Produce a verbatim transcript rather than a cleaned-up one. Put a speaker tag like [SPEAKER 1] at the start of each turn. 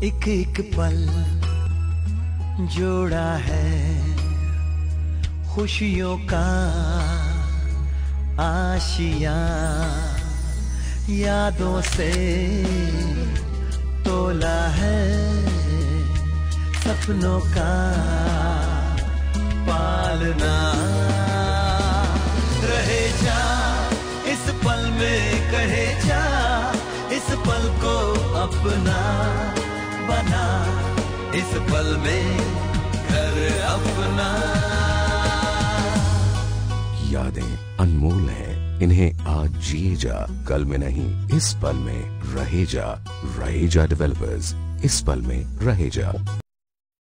[SPEAKER 1] एक एक पल जोड़ा है खुशियों का आशियां, यादों से तोला है सपनों का पालना। रहे जा इस पल में, कहे जा इस पल को अपना बना, इस पल में घर अपना।
[SPEAKER 2] यादें अनमोल हैं, इन्हें आज जिए जा, कल में नहीं इस पल में रहे जा। रहे जा डेवलपर्स, इस पल में रहे जा।